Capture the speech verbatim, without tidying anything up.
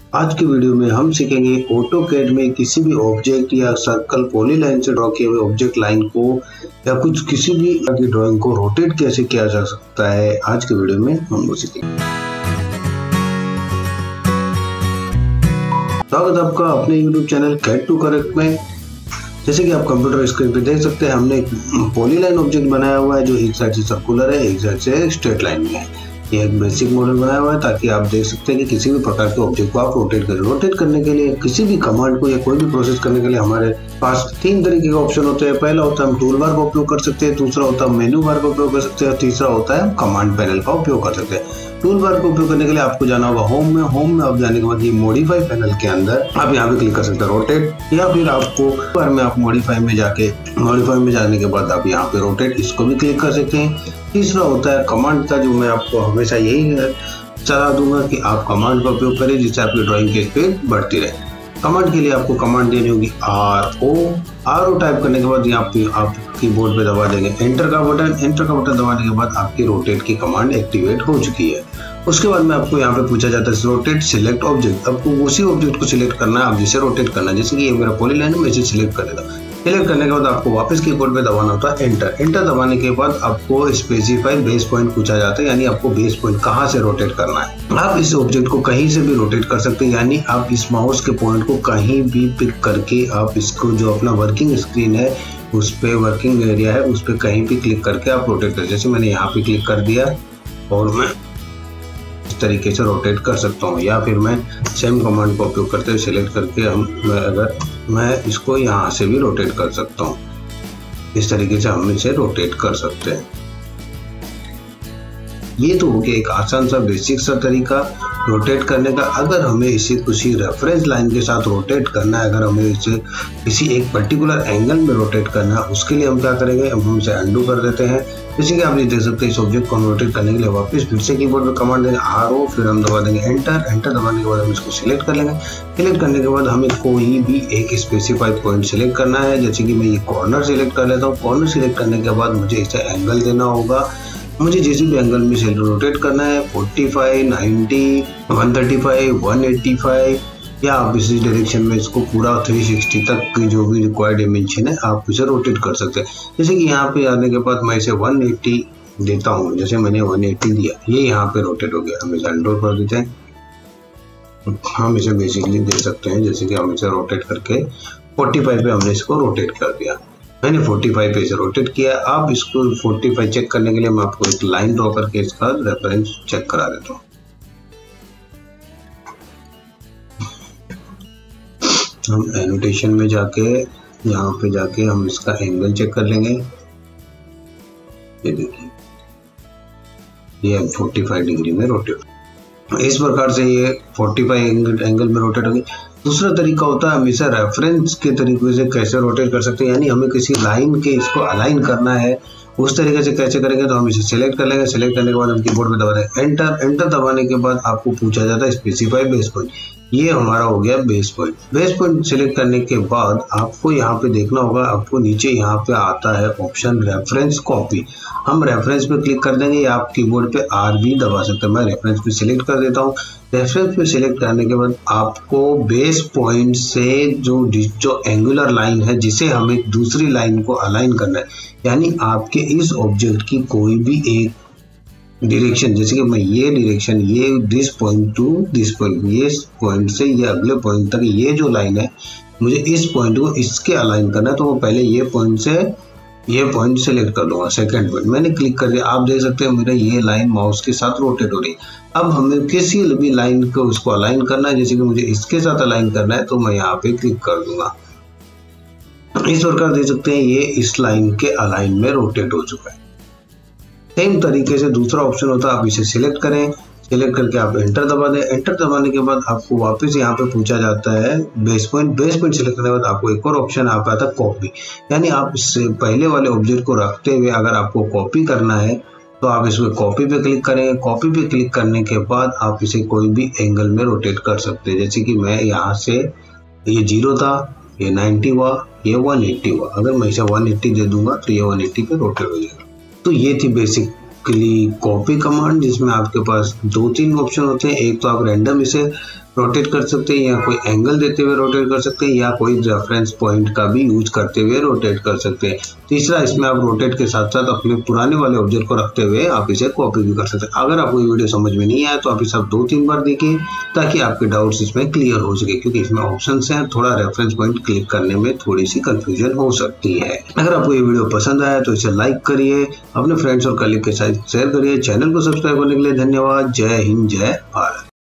आज की वीडियो में हम सीखेंगे ऑटोकैड में किसी भी ऑब्जेक्ट या सर्कल पॉलीलाइन से ड्रॉ किए हुए ऑब्जेक्ट लाइन को या कुछ किसी भी की ड्राइंग को रोटेट कैसे किया जा सकता है। आज के वीडियो में हम वो सीखेंगे। स्वागत आपका अपने YouTube channel CAD to correct में। जैसे कि आप कंप्यूटर स्क्रीन पे देख सकते हैं, हमने एक पॉलीलाइन ऑब्जेक्ट बनाया हुआ है जो एक साइड से सर्कुलर है, एक साइड से स्ट्रेट लाइन में है। ये एक बेसिक मॉडल बनाया हुआ है ताकि आप देख सकते हैं कि किसी भी प्रकार के ऑब्जेक्ट को आप रोटेट करें। रोटेट करने के लिए किसी भी कमांड को या कोई भी प्रोसेस करने के लिए हमारे पास तीन तरीके के ऑप्शन होते हैं। पहला होता है हम टूल बार का उपयोग कर सकते हैं, दूसरा होता है मेनू बार का उपयोग कर सकते हैं और तीसरा होता है हम कमांड पैनल का उपयोग कर सकते हैं। टूल बार का उपयोग करने के लिए आपको जाना होगा होम में। होम में आप जाने के बाद ये मॉडिफाई पैनल के अंदर आप यहाँ पे क्लिक कर सकते हैं रोटेट, या फिर आपको बार में आप मॉडिफाई में जाके मॉडिफाई में जाने के बाद आप यहाँ पे रोटेट इसको भी क्लिक कर सकते हैं। तीसरा होता है कमांड का, जो मैं आपको हमेशा यही सलाह दूंगा कि आप कमांड का उपयोग करें जिससे आपकी ड्राइंग की स्पीड बढ़ती रहे। कमांड के लिए आपको कमांड देनी होगी R O. R O type करने के बाद यहाँ पे आप कीबोर्ड पे दबा देंगे एंटर का बटन। एंटर का बटन दबाने के बाद आपकी रोटेट की कमांड एक्टिवेट हो चुकी है। उसके बाद में आपको यहाँ पे पूछा जाता है रोटेट सिलेक्ट ऑब्जेक्ट। आपको उसी ऑब्जेक्ट को सिलेक्ट करना है आप जिसे रोटेट करना है। जैसे कि ये मेरा पॉलीलाइन है, मैं इसे सिलेक्ट कर देता हूँ। सिलेक्ट करने के बाद आपको वापस कीबोर्ड पे दबाना होता है एंटर। एंटर दबाने के बाद आपको स्पेसिफाई बेस पॉइंट पूछा जाता है, यानी आपको बेस पॉइंट कहाँ से रोटेट करना है। आप इस ऑब्जेक्ट को कहीं से भी रोटेट कर सकते हैं, यानी आप इस माउस के पॉइंट को कहीं भी पिक करके आप इसको जो अपना वर्किंग स्क्रीन है उस पे वर्किंग एरिया है उस पे कहीं भी क्लिक करके आप रोटेट कर। जैसे मैंने यहाँ पे क्लिक कर दिया और मैं इस तरीके से रोटेट कर सकता हूँ, या फिर मैं सेम कमांड का उपयोग करते हुए सिलेक्ट करके हम मैं अगर मैं इसको यहाँ से भी रोटेट कर सकता हूँ। इस तरीके से हम इसे रोटेट कर सकते हैं। ये तो हो गया एक आसान सा बेसिक सा तरीका रोटेट करने का। अगर हमें इसे किसी रेफरेंस लाइन के साथ रोटेट करना है, अगर हमें इसे किसी एक पर्टिकुलर एंगल में रोटेट करना है, उसके लिए हम क्या करेंगे, हम इसे अंडू कर देते हैं। जैसे कि आप ये देख सकते हैं इस ऑब्जेक्ट को हम रोटेट करने के लिए वापस फिर से कीबोर्ड पे कमांड देंगे आर ओ, फिर हम दबा देंगे एंटर। एंटर दबाने के बाद हम इसको सिलेक्ट कर लेंगे। सिलेक्ट करने के बाद हमें कोई भी एक स्पेसिफाइड पॉइंट सिलेक्ट करना है। जैसे कि मैं ये कॉर्नर सिलेक्ट कर लेता हूँ। कॉर्नर सिलेक्ट करने के बाद मुझे इसे एंगल देना होगा। मुझे जिस भी एंगल में से रोटेट करना है पैंतालीस, नब्बे, एक सौ पैंतीस, एक सौ पचासी, या आप इसी डायरेक्शन में इसको पूरा तीन सौ साठ तक की जो भी रिक्वायर्ड डायमेंशन है आप इसे रोटेट कर सकते हैं। जैसे कि यहाँ पे आने के बाद मैं इसे एक सौ अस्सी देता हूँ। जैसे मैंने एक सौ अस्सी दिया, ये यहाँ पे रोटेट हो गया। हम इसे अंडू कर देते हैं। हम इसे बेसिकली दे सकते हैं, जैसे कि हम इसे रोटेट करके पैंतालीस पे हमने इसको रोटेट कर दिया। मैंने पैंतालीस पे इसे रोटेट किया। आप इसको पैंतालीस चेक करने के लिए मैं आपको एक लाइन ड्रॉ करके इसका रेफरेंस चेक करा देता हूँ। हम एनोटेशन में जाके यहाँ पे जाके हम इसका एंगल चेक कर लेंगे। ये देखिए ये पैंतालीस डिग्री में रोटेट। इस प्रकार से ये पैंतालीस एंगल में रोटेट होगी। दूसरा तरीका होता है हम इसे रेफरेंस के तरीके से कैसे रोटेट कर सकते हैं, यानी हमें किसी लाइन के इसको अलाइन करना है उस तरीके से कैसे करेंगे। तो हम इसे सिलेक्ट कर लेंगे। सिलेक्ट करने के बाद हम कीबोर्ड पे दबा देंगे एंटर। एंटर दबाने के बाद आपको पूछा जाता है स्पेसिफाई बेस पॉइंट। ये हमारा हो गया base point. Base point select करने के बाद आपको यहाँ पे देखना होगा, आपको नीचे यहाँ पे आता है ऑप्शन रेफरेंस कॉपी। हम रेफरेंस पे क्लिक कर देंगे या आप कीबोर्ड पे आर भी दबा सकते हैं। मैं रेफरेंस पे सिलेक्ट कर देता हूँ। रेफरेंस पे सिलेक्ट करने के बाद आपको बेस पॉइंट से जो जो एंगुलर लाइन है जिसे हमें दूसरी लाइन को अलाइन करना है, यानी आपके इस ऑब्जेक्ट की कोई भी एक डायरेक्शन, जैसे कि मैं ये डायरेक्शन ये this point to this point, ये पॉइंट से ये अगले पॉइंट तक ये जो लाइन है मुझे इस पॉइंट को इसके अलाइन करना है, तो वो पहले ये पॉइंट से ये पॉइंट सेलेक्ट कर लूंगा। सेकंड पॉइंट मैंने क्लिक कर दिया। आप देख सकते हैं मेरा ये लाइन माउस के साथ रोटेट हो रही है। अब हमें किसी भी लाइन को उसको अलाइन करना है, जैसे कि मुझे इसके साथ अलाइन करना है, तो मैं यहाँ पे क्लिक कर दूंगा। इस प्रकार देख सकते हैं ये इस लाइन के अलाइन में रोटेट हो चुका है। सेम तरीके से दूसरा ऑप्शन होता है आप इसे सिलेक्ट करें। सिलेक्ट करके आप एंटर दबा दें। एंटर दबाने के बाद आपको वापस यहाँ पे पूछा जाता है base point. Base point select करने के बाद आपको एक और ऑप्शन आ पाता है कॉपी, यानी आप इससे पहले वाले ऑब्जेक्ट को रखते हुए अगर आपको कॉपी करना है तो आप इसमें कॉपी पे क्लिक करेंगे। कॉपी पे क्लिक करने के बाद आप इसे कोई भी एंगल में रोटेट कर सकते हैं। जैसे कि मैं यहाँ से ये जीरो था, ये नाइन्टी हुआ, ये एक सौ अस्सी हुआ। अगर मैं इसे एक सौ अस्सी दे दूंगा तो ये एक सौ अस्सी पे रोटेट हो जाएगा। तो ये थी बेसिकली कॉपी कमांड, जिसमें आपके पास दो तीन ऑप्शन होते हैं। एक तो आप रैंडम इसे रोटेट कर सकते हैं, या कोई एंगल देते हुए रोटेट कर सकते हैं, या कोई रेफरेंस पॉइंट का भी यूज करते हुए रोटेट कर सकते हैं। तीसरा, इसमें आप रोटेट के साथ साथ अपने पुराने वाले ऑब्जेक्ट को रखते हुए आप इसे कॉपी भी कर सकते हैं। अगर आपको ये वीडियो समझ में नहीं आया तो आप इसे दो तीन बार देखिए ताकि आपके डाउट्स इसमें क्लियर हो सके, क्योंकि इसमें ऑप्शंस हैं, थोड़ा रेफरेंस पॉइंट क्लिक करने में थोड़ी सी कंफ्यूजन हो सकती है। अगर आपको ये वीडियो पसंद आया तो इसे लाइक करिए, अपने फ्रेंड्स और कलीग के साथ शेयर करिए। चैनल को सब्सक्राइब करने के लिए धन्यवाद। जय हिंद, जय भारत।